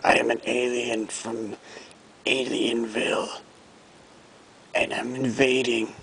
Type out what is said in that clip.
I am an alien from Alienville, and I'm invading